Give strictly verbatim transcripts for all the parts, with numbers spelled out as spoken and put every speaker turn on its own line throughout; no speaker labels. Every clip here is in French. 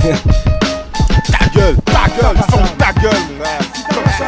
Ta gueule, ta gueule, ferme ta gueule. Comme ça.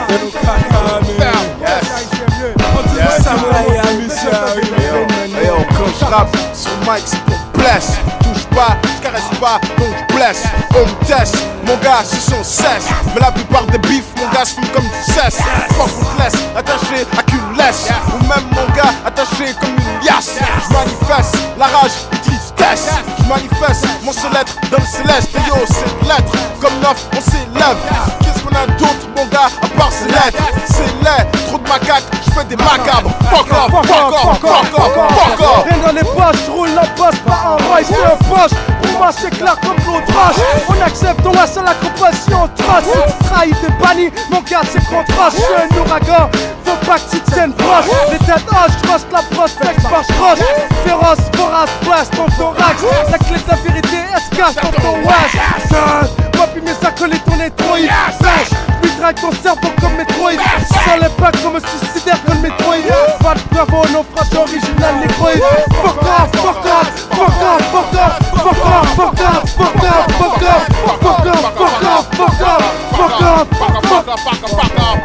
Et on quand je rappe sur mic c'est pour blesse. Touche pas, je caresse pas, donc je blesse. On me teste, mon gars c'est son cesse. Mais la plupart des bifs, mon gars se fument comme du cesse. Fuck on te laisse, attaché à qu'une laisse. Ou même mon gars attaché comme une liasse. Je manifeste la rage et tristesse. Je manifeste mon seul être dans le céleste. Et yo c'est de l'être, comme neuf on s'élève. Qu'est-ce qu'on a d'autre mon gars à part ces lettres? C'est laid, trop de macaques, je fais des macabres. Fuck off, fuck off, fuck off, fuck off.
Rien dans les poches, je roule la bosse, pas un rail, c'est un poche. Pour moi c'est clair comme l'eau de roche. On accepte, on a seule accrotation trace. Si tu trahis, t'es banni, mon gars c'est contrat. Je suis un ouragan, faut pas que tu te tiennes proche. Les têtes haches, je roche la broche, fait que je croche. Féroce, vorace, place dans ton thorax. La clé de la vérité, elle se cache dans ton wash. Moi puis mes acolytes, on est trop sèche. Puis traque ton cerveau comme Metroid. Sur les bacs comme un suicidaire comme Metroid. Pas de bravo, naufrage original négroïde. Fuck off, fuck off, fuck off, fuck off, fuck off, fuck off, fuck off, fuck off, fuck off, fuck off, fuck off, fuck off, fuck off, fuck off, fuck off.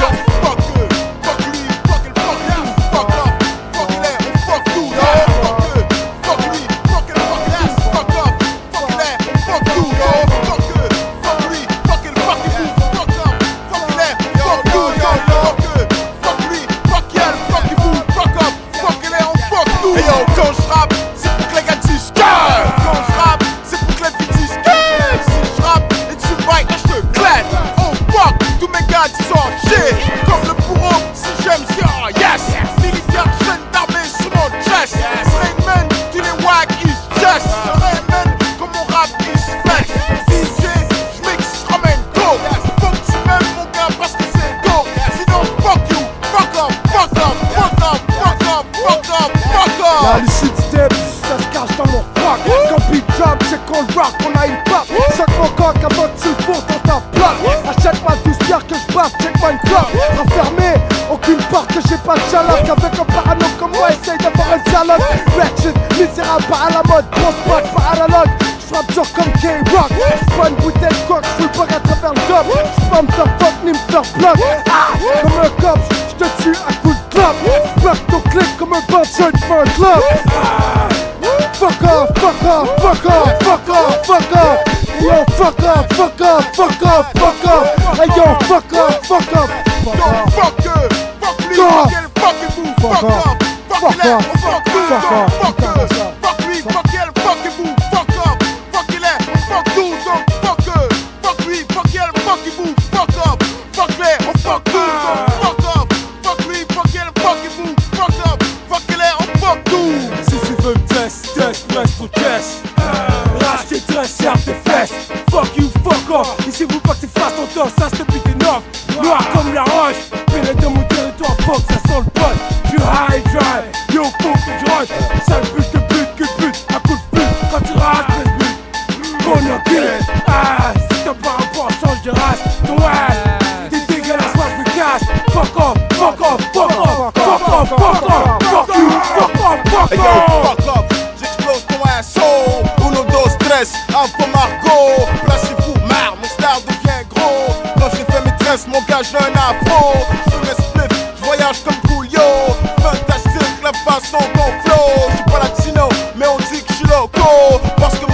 Comme le bourreau, si j'aime, c'est oh yes. Militaire, jeune d'armée sur mon chest. Rainman, tous les wack, is just. Rainman, comme mon rap, is flex. D J, j'mixe, j'ramène go. Faut que tu m'aimes mon gars parce que c'est go. Sinon fuck you, fuck off, fuck off, fuck off, fuck off, fuck off, fuck off.
La lucidité, ça se cache dans mon froc. Quand beat drop, c'est qu'on rock, on a une pop. Sac mon coq avant que tu le fourres dans ta plaque. Achète-moi douze bières que je baffe, check my club. Enfermé, aucune porte que j'ai pas de chaloc. Avec un parano comme moi, essaye d'avoir un dialogue. Ratchet, misérable, pas à la mode, grosse boîte, pas analogue. J'frappe dur comme K-Rock. J'prends une bouteille de coke, j'fous le bug à travers le gob. J'pas me faire fuck ni me faire bloc. Ah, comme un cop, j'te tue à coup de club. J'bloque ton clip comme un bouncer, j'fais un club. Ah, fuck off, fuck off, fuck off, fuck off, fuck off. Yo, fuck off, fuck off, fuck off, fuck off. Hey yo, fuck off, fuck off.
Yo, fuck eux, fuck lui, fuck elle, fuck vous, fuck off, fuck elle, on fuck eux, donc fuck eux, fuck lui, fuck elle, fuck vous, fuck off, fuck elle, on fuck tout, donc fuck eux, fuck lui, fuck elle, fuck vous, fuck off, fuck les, on fuck tout, donc fuck off, fuck lui, fuck elle, fuck vous, fuck off, fuck elle, on fuck tout.
Si tu veux me test, test, presse ton chest. Lâche tes tresses, serre tes fesses. Fuck you, fuck off. Ici vous pas que tu fasses ton temps, ça se pique des neuf. Noir comme la roche, pénètre dans mon territoire, fuck ça sent le pot. J'suis high drive, yo faut que j'roche. Sale but de but, que de but, un coup de pute. Quand tu rases, fais ce but. Qu'on a kill. Ah, si t'as pas un rapport, change de race. Ton ass, t'es dégueulasse, moi j'me casse. Fuck off, fuck off, fuck off, fuck off, fuck off, fuck you, fuck off, fuck off.
Fuck off, j'explose ton assaut. Uno, dos, tres, un peu Margot. Placez-vous, marre, mon star devient gros. Quand j'ai fait mes tresses, mon gars j'ai un afro. Je me split, je voyage comme Coolio. Fantastique la façon qu'on flow. J'suis pas latino, mais on dit que j'suis loco. Parce que